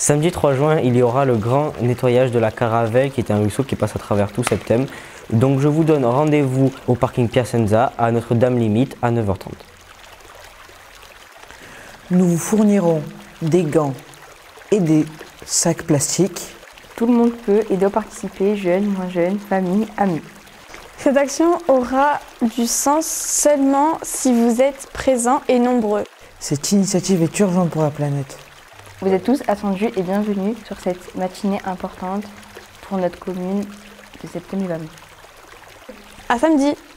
Samedi 3 juin, il y aura le grand nettoyage de la Caravelle, qui est un ruisseau qui passe à travers tout Septem. Donc je vous donne rendez-vous au parking Piacenza à Notre-Dame-Limite à 9h30. Nous vous fournirons des gants et des sacs plastiques. Tout le monde peut et doit participer, jeunes, moins jeunes, famille, amis. Cette action aura du sens seulement si vous êtes présents et nombreux. Cette initiative est urgente pour la planète. Vous êtes tous attendus et bienvenus sur cette matinée importante pour notre commune de Septem-les-Vallons. À samedi!